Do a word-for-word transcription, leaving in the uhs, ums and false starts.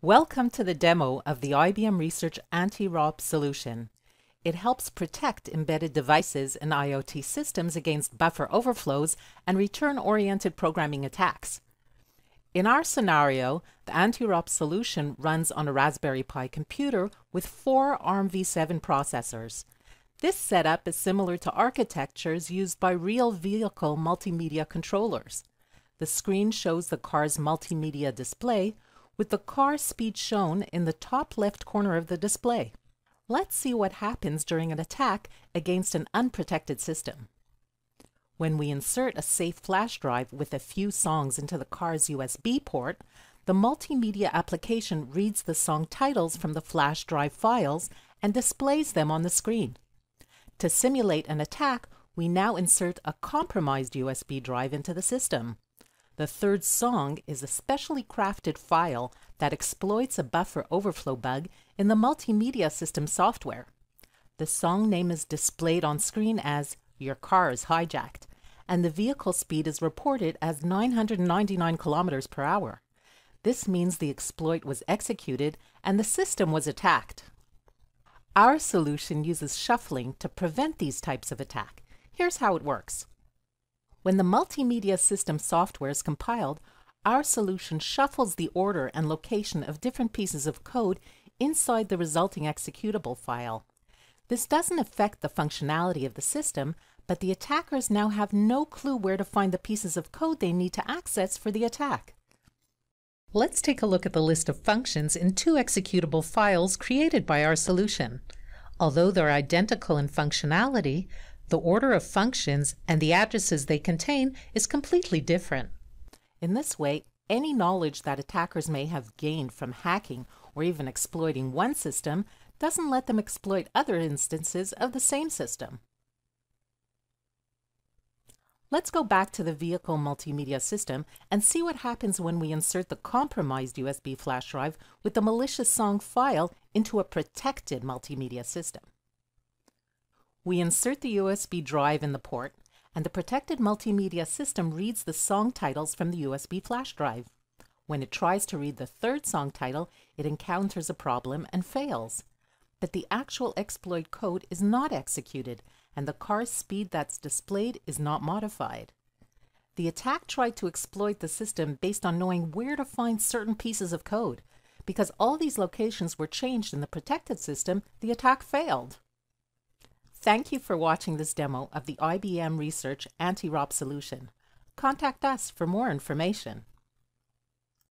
Welcome to the demo of the I B M Research Anti-R O P solution. It helps protect embedded devices and I O T systems against buffer overflows and return-oriented programming attacks. In our scenario, the anti-R O P solution runs on a Raspberry Pi computer with four ARM v seven processors. This setup is similar to architectures used by real vehicle multimedia controllers. The screen shows the car's multimedia display, with the car speed shown in the top left corner of the display. Let's see what happens during an attack against an unprotected system. When we insert a safe flash drive with a few songs into the car's U S B port, the multimedia application reads the song titles from the flash drive files and displays them on the screen. To simulate an attack, we now insert a compromised U S B drive into the system. The third song is a specially crafted file that exploits a buffer overflow bug in the multimedia system software. The song name is displayed on screen as "Your car is hijacked," and the vehicle speed is reported as nine hundred ninety-nine kilometers per hour. This means the exploit was executed and the system was attacked. Our solution uses shuffling to prevent these types of attack. Here's how it works. When the multimedia system software is compiled, our solution shuffles the order and location of different pieces of code inside the resulting executable file. This doesn't affect the functionality of the system, but the attackers now have no clue where to find the pieces of code they need to access for the attack. Let's take a look at the list of functions in two executable files created by our solution. Although they're identical in functionality, the order of functions and the addresses they contain is completely different. In this way, any knowledge that attackers may have gained from hacking or even exploiting one system doesn't let them exploit other instances of the same system. Let's go back to the vehicle multimedia system and see what happens when we insert the compromised U S B flash drive with the malicious song file into a protected multimedia system. We insert the U S B drive in the port, and the protected multimedia system reads the song titles from the U S B flash drive. When it tries to read the third song title, it encounters a problem and fails. But the actual exploit code is not executed, and the car's speed that's displayed is not modified. The attack tried to exploit the system based on knowing where to find certain pieces of code. Because all these locations were changed in the protected system, the attack failed. Thank you for watching this demo of the I B M Research Anti-R O P solution. Contact us for more information.